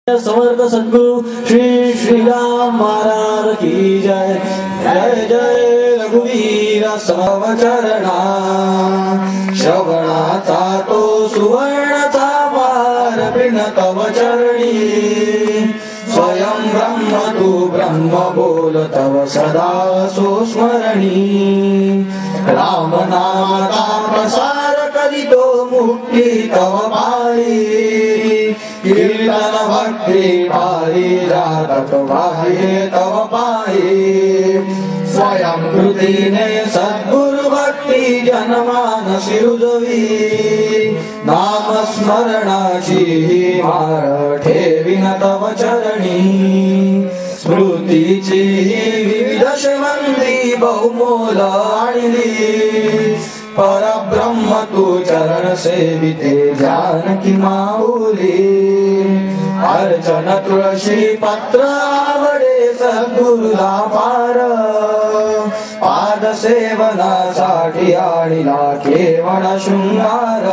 समर्थ सद्गुरु श्री श्री राम महाराज की जय। जय जय रघुवीर समवचरणा, श्रवणाचा तो सुवर्णचा पार बिन तव चरणी। स्वयं ब्रह्म तू ब्रह्म बोल तव सदा सो स्मरणी। राम नामका प्रसार करीतो मुक्ती तव पायी। कीर्तन भक्ति पायी जातक वाहे तव पायी। स्वयं कृतीने सद्गुरु भक्ती जनमानसी रुजवी। नाम स्मरणाची माळ ठेवीन तव चरणी। स्मृतीची विविध शेवंती बहुमोल आणली। परब्रह्म तू चरण सेविते जानकी माऊली। अर्चन तुळशी पत्र आवडे सद्गुरुला पार। पाद सेवनासाठी आणिला केवळ शृंगार।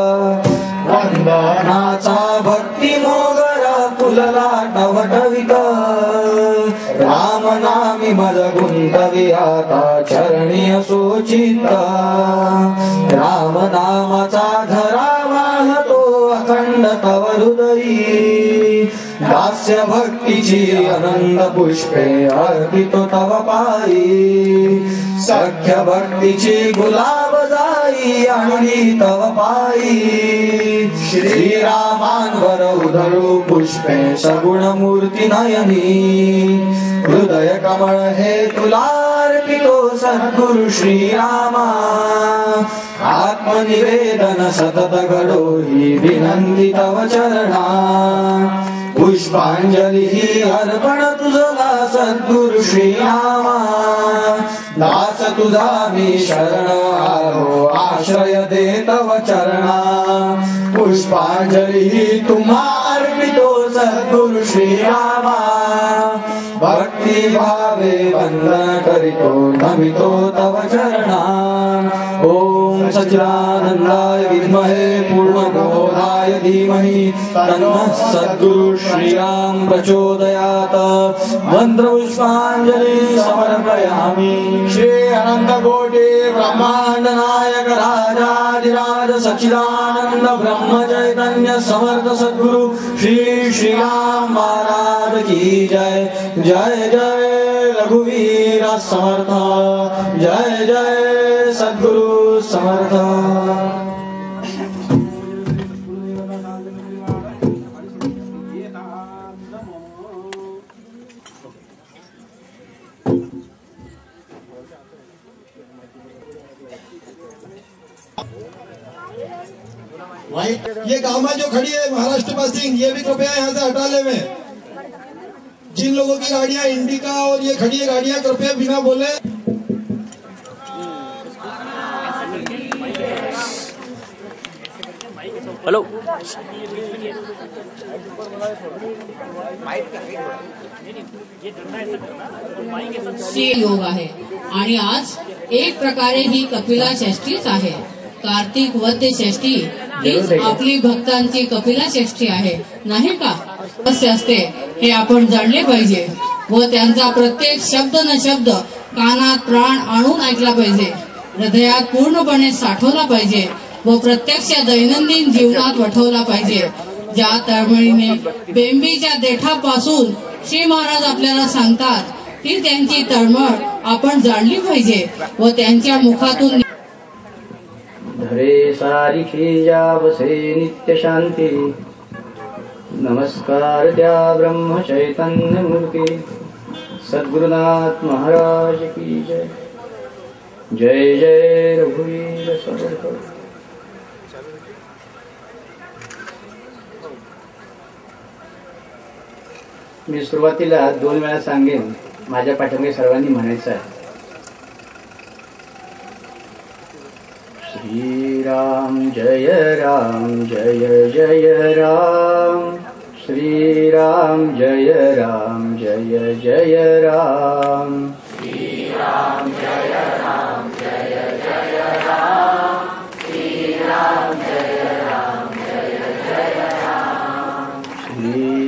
वंदनाचा भक्ती मोगरा फुलला टवटवीत। राम नामी मज गुंतवी आता चरणी असोचित। राम नामाचा धरा वाहतो अखंड तव हृदयी। दास्य भक्तीची अनंत पुष्पे अर्पितो तव पायी। सख्य भक्तीची गुलाब जाई आणली तव पायी। श्रीरामांवर उधळू पुष्पे सगुण मूर्ती नयनी। हृदय कमळ हे तुला अर्पितो सद्गुरु श्रीरामा। आत्मनिवेदन सतत घडो ही विनंती तव चरणा। पुष्पांजली ही अर्पण तुझला सद्गुरु श्रीरामा। दास तुझा मी शरण आलो आश्रय दे तव चरणा। पुष्पांजली ही तुम्हा अर्पितो सद्गुरु श्रीरामा। भक्ती भावे वंदन करितो नमितो तव चरणा। ओम सच्चिदानंदाय विद्महे पूर्णबोधाय धीमहि तन्नः सद्गुरु श्रीराम प्रचोदयात्। मंत्र पुष्पांजलि समर्पयामि। श्री अनंत कोटि ब्रह्मांड नायक राजाधिराज सच्चिदानंद ब्रह्म चैतन्य समर्थ सद्गुरु श्री श्री राम महाराज की जय। जय जय रघुवीर समर्थ। जय जय सद्गुरु समर्थ। ये गांव में जो खड़ी है महाराष्ट्र पासिंग, ये भी कृपया यहाँ से हटा ले। में जिन लोगों की गाड़ियां इंडिका और ये खड़ी है गाड़ियां, कृपया बिना बोले। हेलो योग आहे आणि आज एक प्रकारे ही कपिला षष्ठीच आहे। कार्तिक वद्य षष्ठी हीच आपली भक्तांची कपिला षष्ठी आहे, नाही का? कसे असते हे आपण जाणले पाहिजे व त्यांचा प्रत्येक शब्द न शब्द कानात प्राण आणून ऐकला पाहिजे। हृदयात पूर्णपणे साठवला पाहिजे व प्रत्यक्ष दैनंदिन जीवनात वठवला पाहिजे। ज्या तळमळीने बेंबीच्या देठापासून श्री महाराज आपल्याला सांगतात ती त्यांची तळमळ आपण जाणली पाहिजे व त्यांच्या मुखातून धरे सारिखी या बसे नित्य शांती। नमस्कार त्या ब्रह्म चैतन्य मूर्ती सद्गुरुनाथ महाराज की जय। जय जय रघुवीर समर्थ। मी सुरुवातीला 2 वेळा सांगेन, माझ्या पाठीमागे सर्वांनी म्हणायचं आहे। श्री राम जय जय जय राम। श्री राम जय जय राम। श्री राम जय जय राम। श्री राम जय जय राम।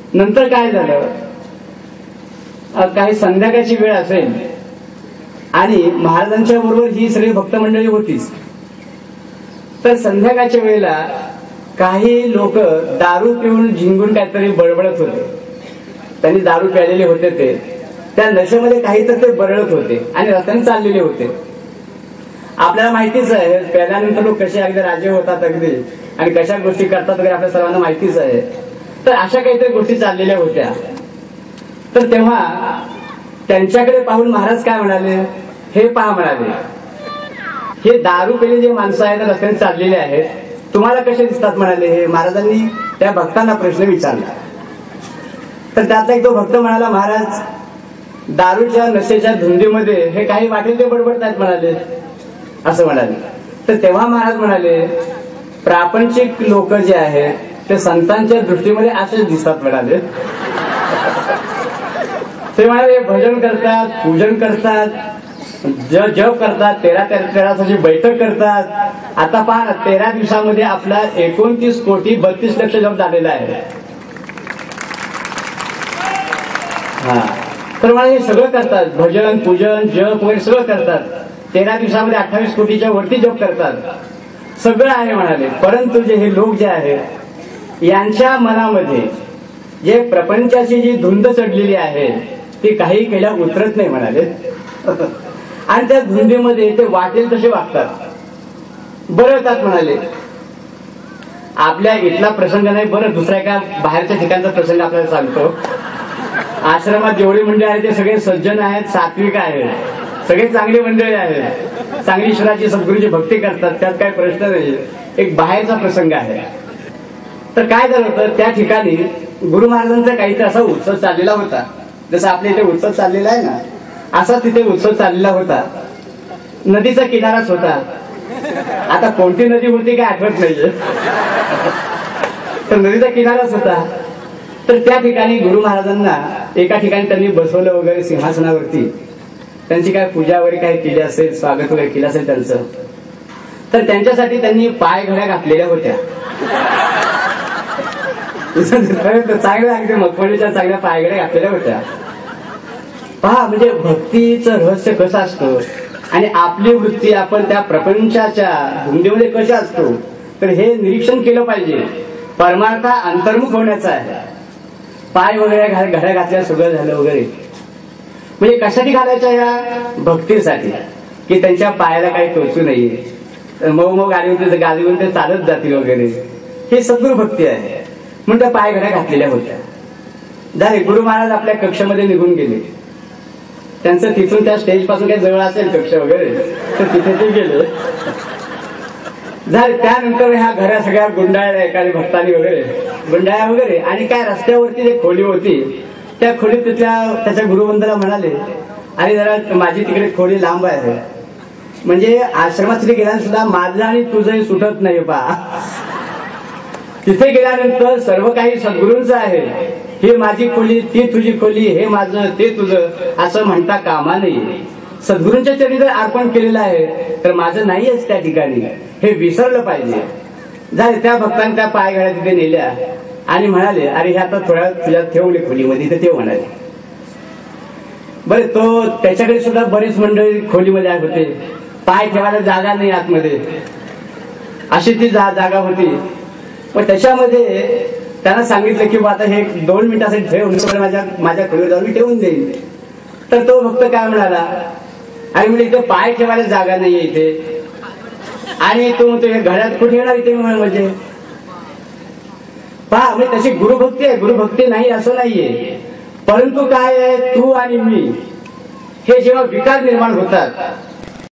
नंतर काय झालं, काही संध्याकाळची वेळ असेल आणि महाराजांच्या बरोबर ही सगळी भक्त मंडळी होतीच. तर संध्याकाळच्या वेळेला काही लोक दारू पिऊन झिंगून काहीतरी बडबडत होते. त्यांनी दारू प्यालेले होते, ते त्या नशेमध्ये काहीतरी ते बरळत होते आणि रस्त्याने चाललेले होते. आपल्याला माहितीच आहे प्याल्यानंतर लोक कसे अगदी राजे होतात अगदी आणि कशा गोष्टी करतात वगैरे आपल्या सर्वांना माहितीच आहे. तर अशा काहीतरी गोष्टी चाललेल्या होत्या. तर तेव्हा त्यांच्याकडे पाहून महाराज काय म्हणाले, हे पहा म्हणाले, हे दारू पेले जे माणसं आहेत रस्त्याने चाललेले आहेत, तुम्हाला कसे दिसतात म्हणाले. हे महाराजांनी त्या भक्तांना प्रश्न विचारला. तर त्यातला एक तो भक्त म्हणाला, महाराज दारूच्या नशेच्या धुंदीमध्ये हे काही वाटेल ते बडबडतायत म्हणाले, असं म्हणाले. तर तेव्हा महाराज म्हणाले, प्रापंचिक लोक जे आहेत ते संतांच्या दृष्टीमध्ये असेच दिसतात म्हणाले. ते म्हणाले भजन करतात, पूजन करतात, जप करतात, 13 बैठक करतात. आता पहा ना, 13 दिवसामध्ये आपला 29 कोटी 32 लक्ष जप झालेला आहे. हा, तर मला हे सगळं करतात, भजन पूजन जप वगैरे सगळं करतात. 13 दिवसामध्ये 28 कोटीच्या वरती जप करतात, सगळं आहे म्हणाले. परंतु जे हे लोक जे आहेत यांच्या मनामध्ये जे प्रपंचाची जी धुंद चढलेली आहे ती काही केल्या उतरत नाही म्हणाले. आणि त्या धुंदीमध्ये ते वाटेल तसे वागतात, बरळतात म्हणाले. आपल्या इथला प्रसंग नाही, बरं दुसऱ्या एका बाहेरच्या ठिकाणचा प्रसंग आपल्याला सांगतो. आश्रमात जेवढी मंडळी आहेत ते सगळे सज्जन आहेत, सात्विक आहेत, सगळे चांगली मंडळी आहेत, चांगली ईश्वराची सद्गुरूची भक्ती करतात, त्यात काही प्रश्न नाही. एक बाहेरचा प्रसंग आहे. तर काय झालं होतं, त्या ठिकाणी गुरु महाराजांचा काहीतरी असा उत्सव चाललेला होता. जसं आपल्या इथे उत्सव चाललेला आहे ना, असा तिथे उत्सव चाललेला होता. नदीचा किनाराच होता. आता कोणती नदी होती काय आठवत नाहीये, तर नदीचा किनाराच होता. तर त्या ठिकाणी गुरु महाराजांना एका ठिकाणी त्यांनी बसवलं वगैरे सिंहासनावरती. त्यांची काय पूजा वगैरे काय केली असेल, स्वागत वगैरे केलं असेल त्यांचं. तर त्यांच्यासाठी त्यांनी पाय घड्या घातलेल्या होत्या. चांगल्या अगदी मखमलीच्या चांगल्या पायघड्या घातलेल्या होत्या. पहा म्हणजे भक्तीचं रहस्य कसं असतं आणि आपली वृत्ती आपण त्या प्रपंचाच्या धुंदीमध्ये कशा असतो, तर हे निरीक्षण केलं पाहिजे. परमार्था अंतर्मुख होण्याचा आहे. पाय वगैरे घड्या घातल्या सगळं झालं वगैरे, म्हणजे कशासाठी घालायच्या, या भक्तीसाठी, की त्यांच्या पायाला काही टोचू नये, मऊ गाडीवरून ते चालत जातील वगैरे. हे सद्गुरु भक्ती आहे. म्हणून त्या पाय घड्या घातलेल्या होत्या. झाले गुरु महाराज आपल्या कक्षामध्ये निघून गेले. त्यांचं तिथून त्या स्टेज पासून काही जवळ असेल कक्ष वगैरे, तर तिथे ते गेले. झाले त्यानंतर ह्या घड्या सगळ्या गुंडाळल्या एखाद्या भक्तांनी वगैरे, गुंडाळ्या वगैरे. आणि काय रस्त्यावरती जे खोली होती त्या खोलीत त्याच्या गुरुबंधाला म्हणाले, अरे जरा माझी तिकडे खोली लांब आहे, म्हणजे आश्रमात तिथे गेल्यानंतर सुद्धा माझं आणि तुझंही सुटत नाही पहा. तिथे गेल्यानंतर सर्व काही सद्गुरूंचं आहे. ही माझी खोली, ती तुझी खोली, हे माझं ते तुझं असं म्हणता कामा नये. सद्गुरूंच्या चरणी जर अर्पण केलेलं आहे तर माझं नाहीच त्या ठिकाणी, हे विसरलं पाहिजे. झाले त्या भक्तांनी त्या पायघड्या तिथे नेल्या आणि म्हणाले, अरे हे आता थोड्या तुझ्या ठेवले खोलीमध्ये, तर ते म्हणाले. बरे तो त्याच्याकडे सुद्धा बरीच मंडळी खोलीमध्ये होते, पाय ठेवायला जागा नाही आतमध्ये, अशी ती जागा होती. पण त्याच्यामध्ये त्यांना सांगितलं की आता हे 2 मिनिटासाठी ठेवून माझ्या खोलीवर जाऊन मी ठेवून देईन. तर तो भक्त काय म्हणाला, आणि म्हणजे इथे पाय ठेवायला जागा नाहीये इथे, आणि तो म्हणतो हे घड्यात कुठे येणार इथे, म्हणजे पहा म्हणजे तशी गुरुभक्ती आहे. गुरुभक्ती नाही असं नाहीये, परंतु काय आहे, तू आणि मी हे जेव्हा विकार निर्माण होतात